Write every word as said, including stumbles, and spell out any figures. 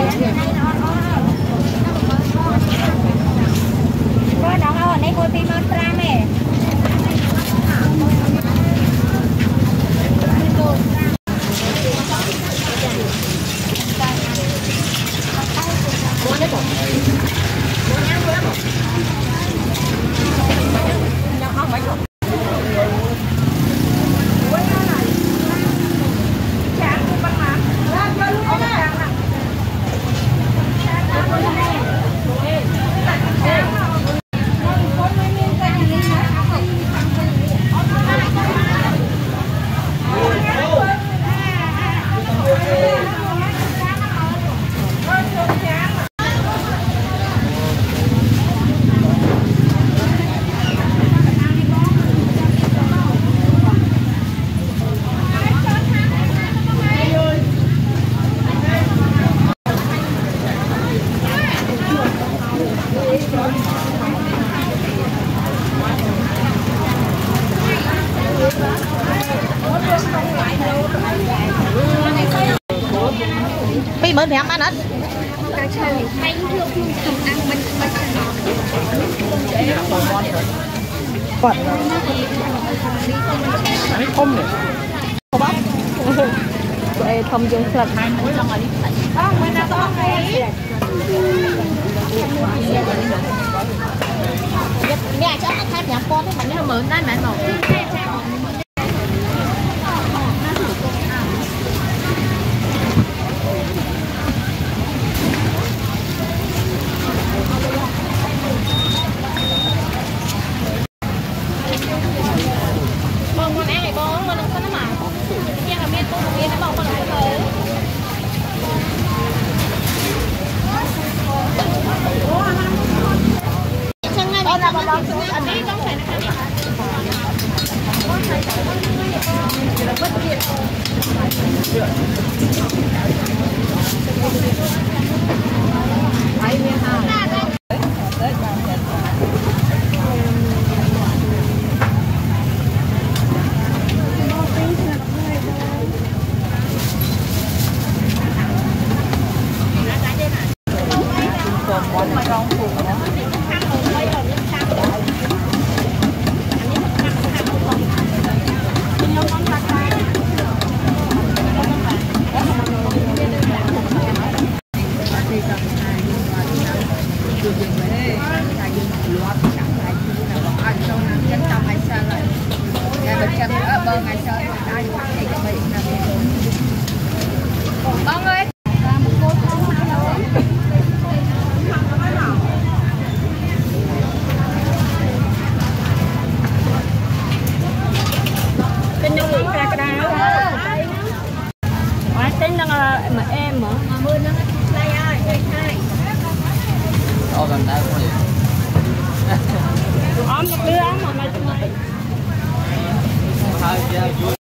Coi nó ở đây coi phim on tram này. Pi bữa thì ăn ít. Cá chơi bánh được không ăn bánh bánh. Quật. Không nè. Không bắp. Tụi không dùng sạch hai muối lần rồi đi. Không, mình đã có cái. Mẹ cho ăn thêm nhà con thế mà nó mượn đây mẹ nổ. Con con ăn này con, con có nó mà. Nha là miên con miên nó bông con nó thôi. Chân ngay đây là bông bông anh đi trong này nó phải miên ha. Con ơi. Tên nhung lượng ra cái đào. Ủa tên đang là mà em hả? Mà mưa nó đây ơi, đây hai. Ô gần đây quá vậy. Ôm một đứa ôm mà mày tụi mày. Hai